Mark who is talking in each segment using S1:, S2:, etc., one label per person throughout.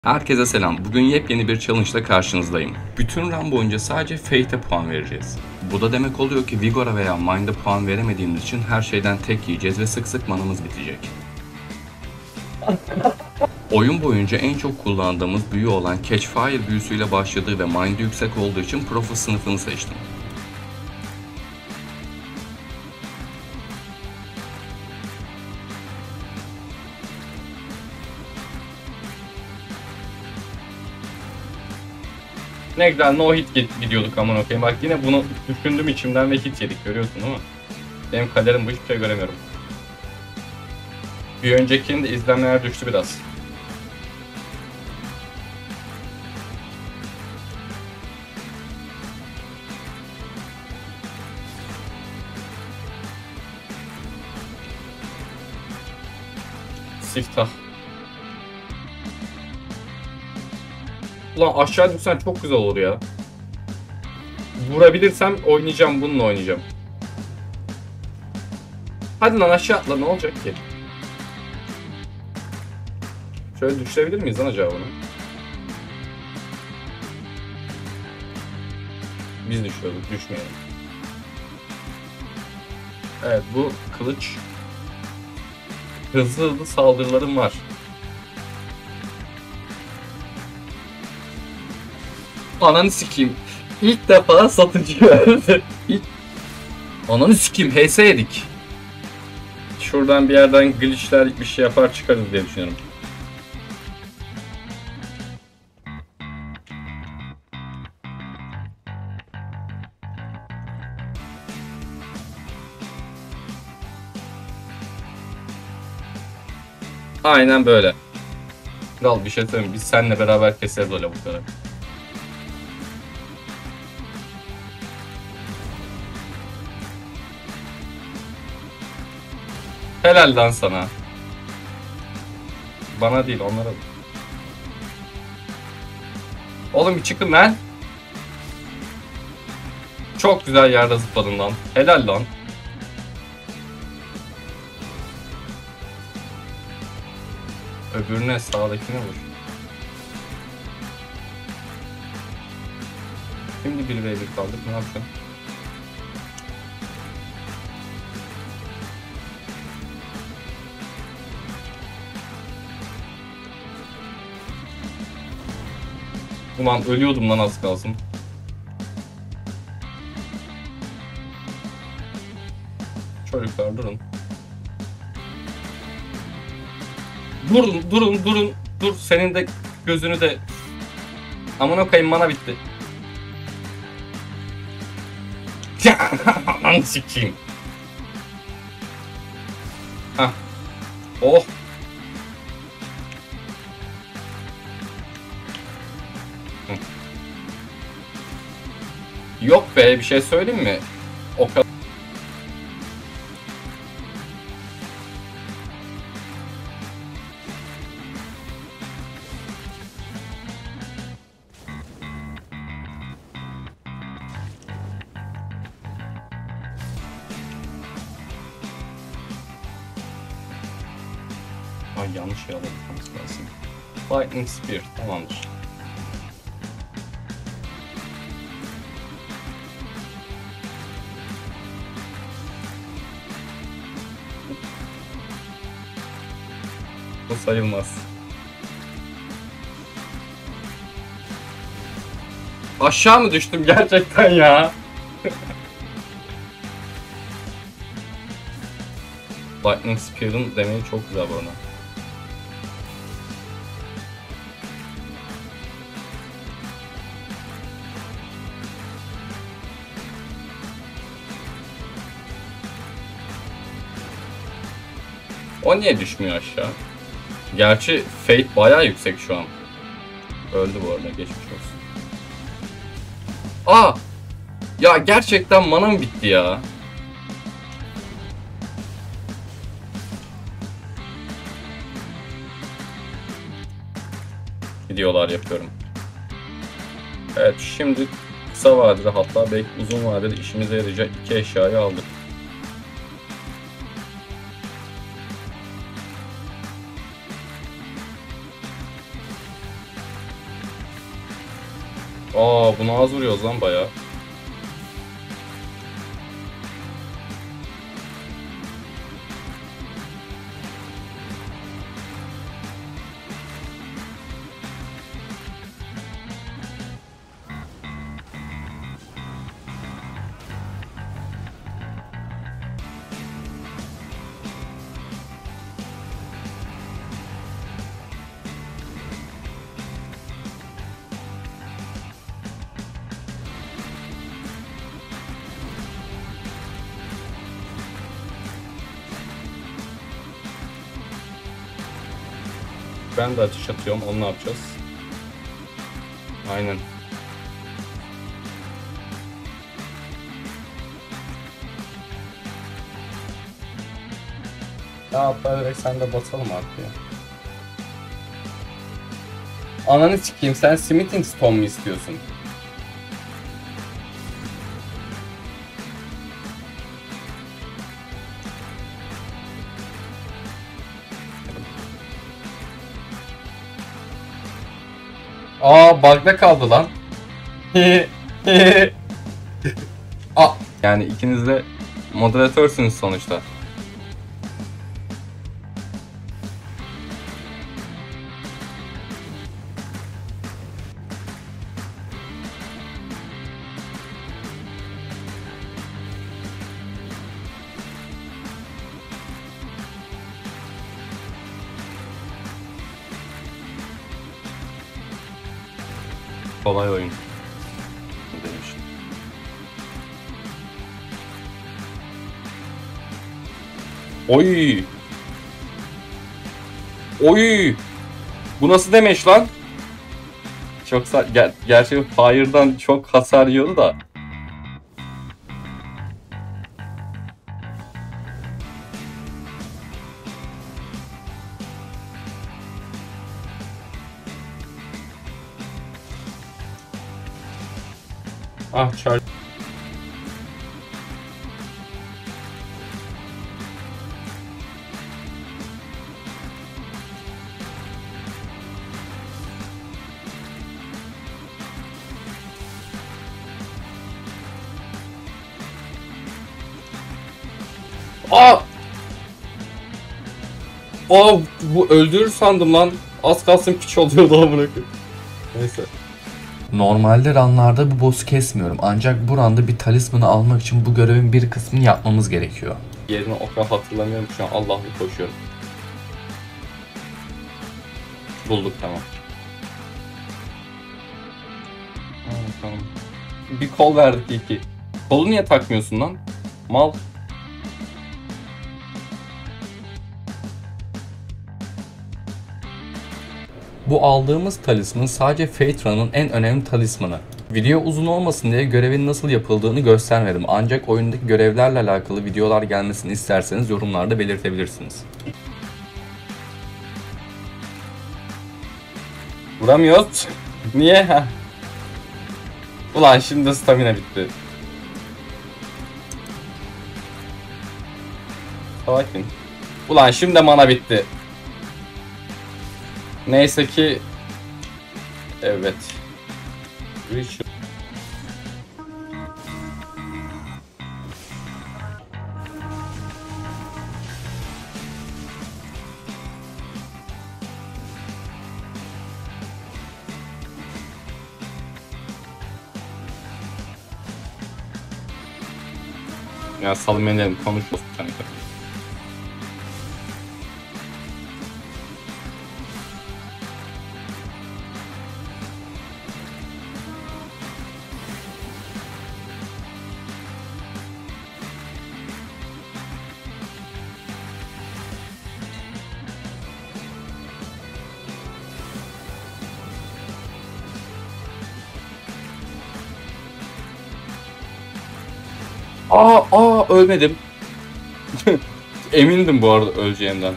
S1: Herkese selam. Bugün yepyeni bir challenge ile karşınızdayım. Bütün run boyunca sadece Fate'e puan vereceğiz. Bu da demek oluyor ki Vigor'a veya Mind'a puan veremediğimiz için her şeyden tek yiyeceğiz ve sık sık manamız bitecek. Oyun boyunca en çok kullandığımız büyü olan Catchfire büyüsüyle başladığı ve Mind'ı yüksek olduğu için Prophet sınıfını seçtim. Ne güzel no hit gidiyorduk aman okuyayım. Bak yine bunu düşündüm içimden ve hit yedik, görüyorsun değil mi? Benim kaderim bu, hiçbir şey göremiyorum. Bir öncekinin de izlenmeler düştü biraz. Siftah. Ulan aşağı düşsen çok güzel olur ya. Vurabilirsem oynayacağım, bununla oynayacağım. Hadi lan aşağı atla, ne olacak ki? Şöyle düşürebilir miyiz lan acaba bunu? Biz düşüyorduk, düşmeyelim. Evet, bu kılıç. Hızlı hızlı saldırılarım var. Ananı sikeyim. İlk defa satıcı geldi. Ananı sikeyim, HS yedik. Şuradan bir yerden glitchler bir şey yapar çıkarız diye düşünüyorum. Aynen böyle. Kral bir şey söyleyeyim, biz seninle beraber keseriz o lavukları. Helal lan sana. Bana değil, onlara. Oğlum bir çıkın lan. Çok güzel yerde zıpladın lan. Helal lan. Öbürüne, sağdakine vur. Şimdi 1v1 kaldık, ne yapacaksın? Ulan ölüyordum lan az kalsın. Çocuklar durun. Durun. Dur, senin de gözünü de. Amına koyayım, mana bitti. Lan sikeyim. Hah. Oh. Yok be, bir şey söyleyeyim mi? O kadar. Ay yanlış şey aldım. Lightning Spear tamamdır. Bu sayılmaz. Aşağı mı düştüm gerçekten ya? Lightning Spear'ın demeyi çok güzel bu arada. O niye düşmüyor aşağı? Gerçi Fate bayağı yüksek şu an. Öldü bu arada, geçmiş olsun. Aa! Ya gerçekten manam bitti ya. Videolar yapıyorum. Evet, şimdi kısa vadede, hatta belki uzun vadede işimize yarayacak iki eşyayı aldık. Aa, bunu az vuruyoruz lan bayağı. Ben de ateş atıyorum. Onu ne yapacağız? Aynen. Ya hatta direkt sen de basalım artık ya. Ananı sikeyim, sen Smithing Stone mu istiyorsun? Aa, bug'da kaldı lan. Aa, yani ikiniz de moderatörsünüz sonuçta. Kolay oyun demiş. Oy! Oy! Bu nasıl demiş lan? Çok gerçi Fire'dan çok hasar yiyordu da. Ah, charge. Aa! Aa, bu öldürür sandım lan. Az kalsın piç oluyordu amına koyayım. Neyse.
S2: Normalde runlarda bu boss'u kesmiyorum ancak bu runda bir talismanı almak için bu görevin bir kısmını yapmamız gerekiyor.
S1: Yerini o kadar hatırlamıyorum şu an. Allah'lı koşuyorum. Bulduk, tamam. Tamam. Bir kol verdik iyi ki. Kolu niye takmıyorsun lan? Mal.
S2: Bu aldığımız talisman sadece Fate Run'ın en önemli talismanı. Video uzun olmasın diye görevin nasıl yapıldığını göstermedim ancak oyundaki görevlerle alakalı videolar gelmesini isterseniz yorumlarda belirtebilirsiniz.
S1: Vuramıyoruz. Niye? Ulan şimdi stamina bitti. Sakin. Ulan şimdi mana bitti. Neyse ki... Evet. Richard. Ya salın beni, konuşuyoruz kanka. Aa, ölmedim. Emindim bu arada öleceğimden.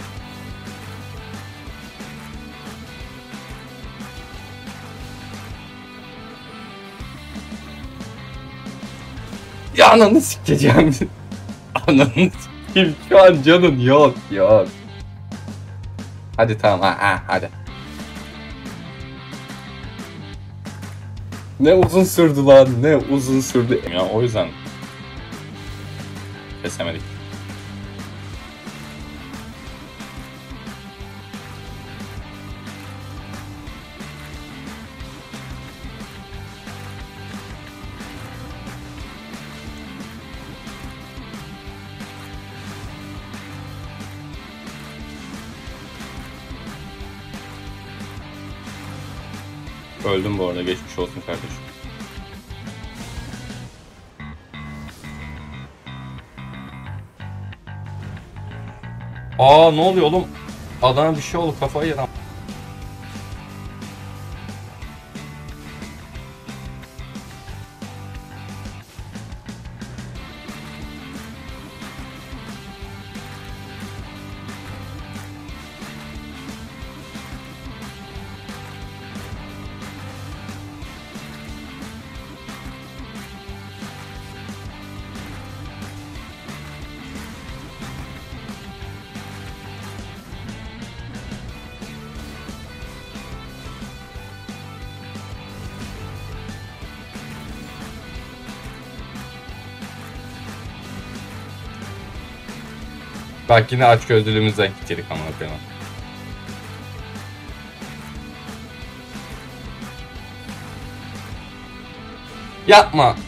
S1: Ya ananı sikeceğim. Ananı sikeyim, şu an canın yok. Hadi tamam, hadi. Ne uzun sürdü lan, ne uzun sürdü. Ya o yüzden kesemedik. Öldüm bu arada, geçmiş olsun kardeşim. Aa ne oluyor oğlum? Adama bir şey oldu, kafayı yedim. Bak yine açgözlülüğümüzden gittik amına koyayım. Yapma.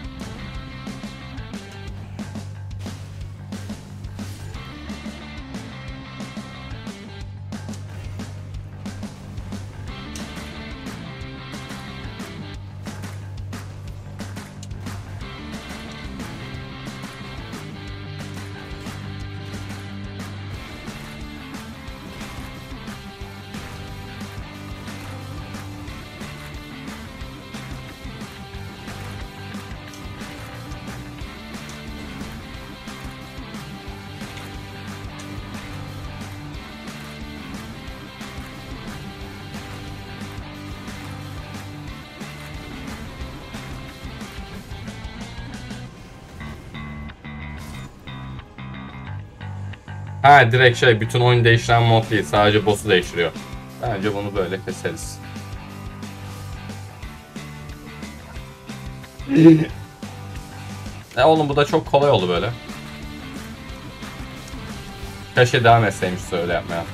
S1: Ha direkt şey, bütün oyun değiştiren mod değil, sadece boss'u değiştiriyor. Bence bunu böyle keseriz. Oğlum bu da çok kolay oldu böyle. Keşke devam etseymiş öyle yapmaya.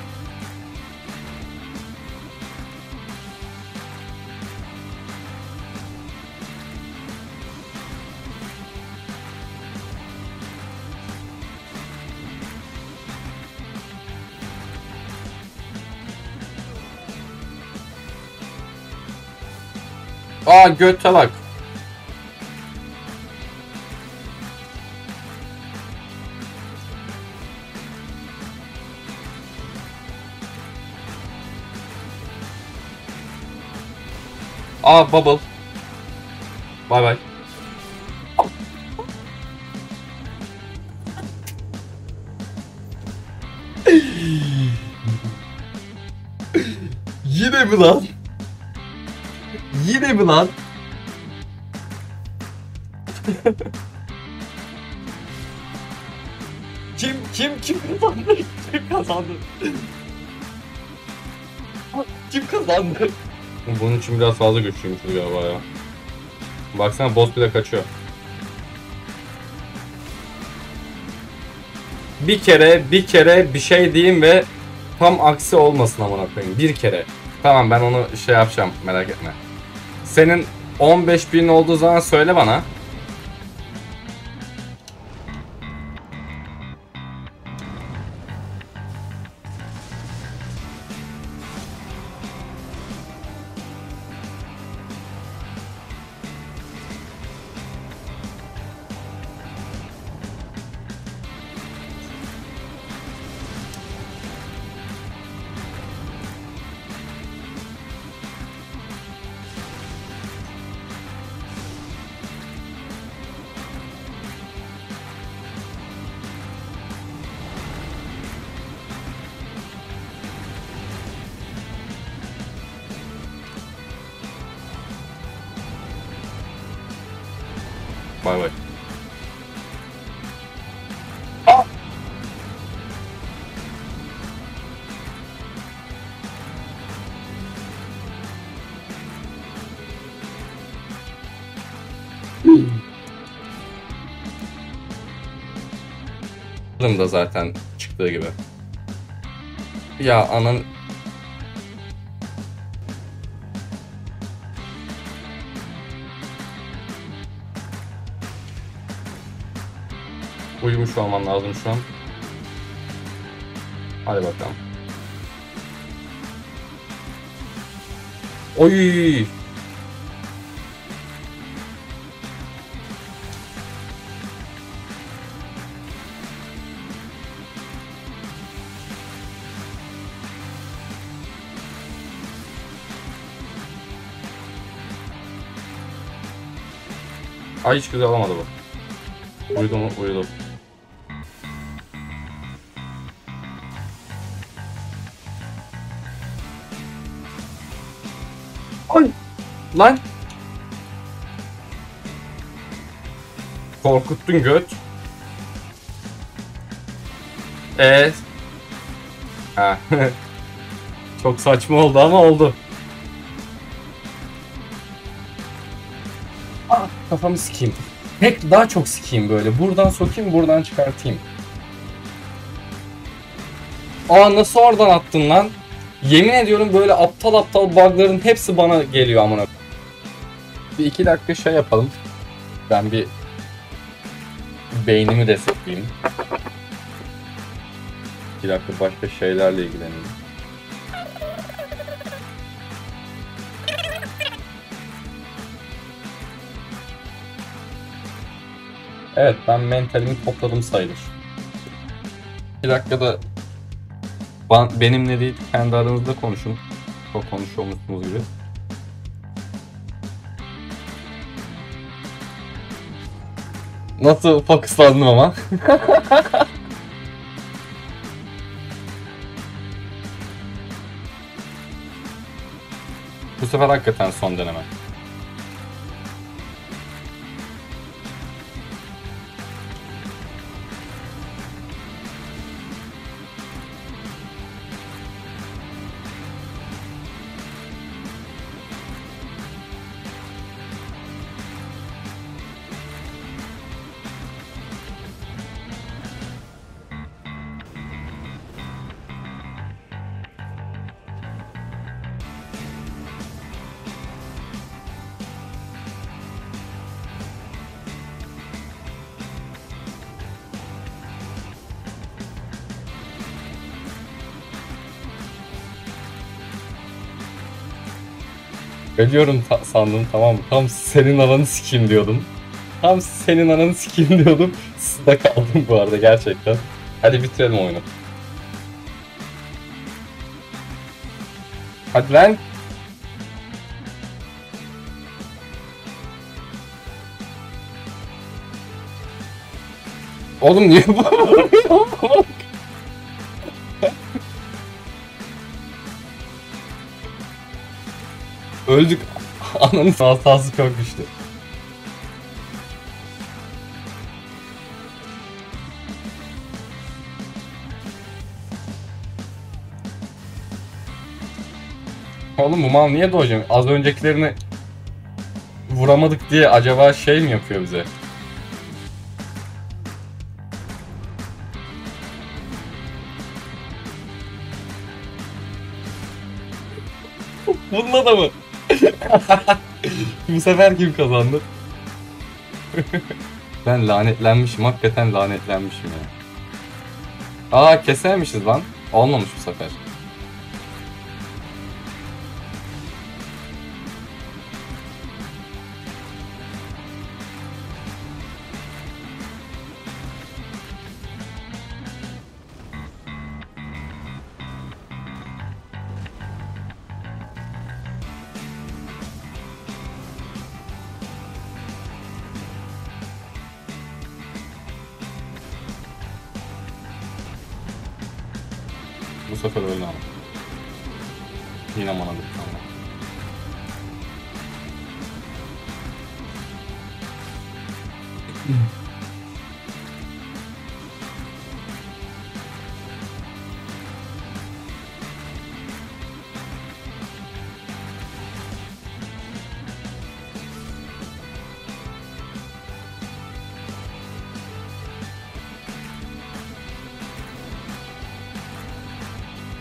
S1: Aa götte bak. Aa bubble. Bay bay. Yine mi lan? Yine mi lan? Kim kazandı? Kim kazandı? Kim kazandı? Bunun için biraz fazla güçlüymüşüz galiba ya. Baksana boss bile kaçıyor. Bir kere bir şey diyeyim ve tam aksi olmasın amına koyayım. Bir kere. Tamam ben onu şey yapacağım, merak etme. Senin 15.000 olduğu zaman söyle bana. Bay bay.
S2: da zaten çıktığı gibi. Ya anan... Uyumuş olman lazım şu an. Hadi bakalım. Oy! Ay hiç güzel olamadı bu. Uyudu mu? Uyudu. Ay! Lan! Korkuttun göt. Ha. Çok saçma oldu ama oldu. Ah, kafamı sikeyim. Daha çok sikeyim böyle. Buradan sokayım, buradan çıkartayım. Aa, nasıl oradan attın lan? Yemin ediyorum böyle aptal aptal bug'ların hepsi bana geliyor amına. Bir 2 dakika şey yapalım. Ben bir beynimi resetleyeyim. 2 dakika başka şeylerle ilgileneyim. Evet, ben mentalimi topladım sayılır. 2 dakikada benimle değil, kendi aranızda konuşun. Çok konuşuyormuşsunuz gibi. Nasıl fokuslandım ama? Bu sefer hakikaten son deneme. Ölüyorum sandım, tamam mı? Tam senin ananı sikeyim diyordum. Tam senin ananı sikeyim diyordum. Sıda kaldım bu arada gerçekten. Hadi bitirelim oyunu. Hadi lan. Oğlum niye bu? Öldük. Ananın hatası çok güçlü. Oğlum bu mal niye doğacak? Az öncekilerini vuramadık diye acaba şey mi yapıyor bize? Bununla da mı? Bu sefer kim kazandı? Ben lanetlenmişim, hakikaten lanetlenmişim ya. Aa, kesememişiz lan. Olmamış bu sefer. Bu sefer öyle ama. Yine bana bir tane.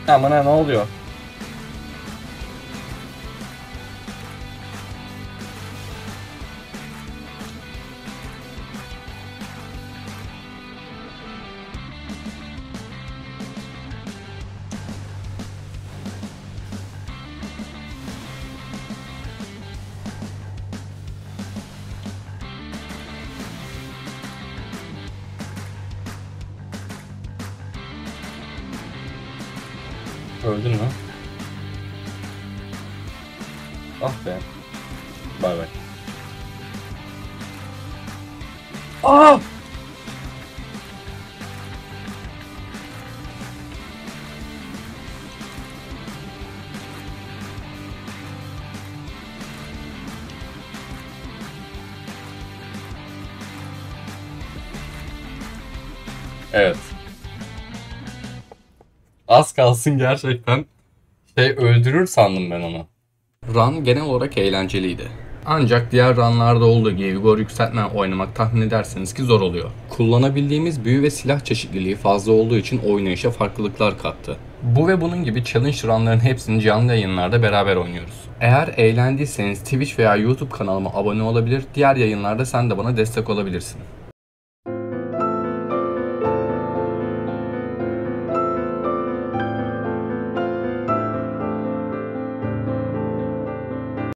S2: Aman ne oluyor? Öldün mü? Ah be. Bay bay. Aa! Evet. Az kalsın gerçekten öldürür sandım ben onu. Run genel olarak eğlenceliydi. Ancak diğer runlarda olduğu gibi Vigor yükseltme oynamak tahmin ederseniz ki zor oluyor. Kullanabildiğimiz büyü ve silah çeşitliliği fazla olduğu için oynayışa farklılıklar kattı. Bu ve bunun gibi challenge runların hepsini canlı yayınlarda beraber oynuyoruz. Eğer eğlendiyseniz Twitch veya YouTube kanalıma abone olabilir, diğer yayınlarda sen de bana destek olabilirsin.